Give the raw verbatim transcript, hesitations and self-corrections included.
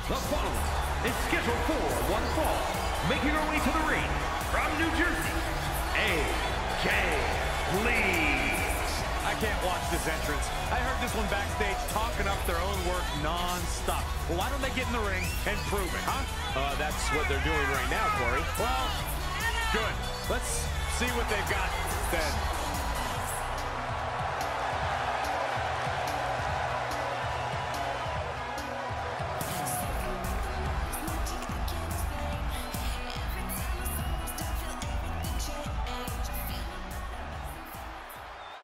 The following is scheduled for one fall, making her way to the ring from New Jersey, A J Lee. I can't watch this entrance. I heard this one backstage talking up their own work non-stop. Well, why don't they get in the ring and prove it, huh? Uh, that's what they're doing right now, Corey. Well, good. Let's see what they've got then.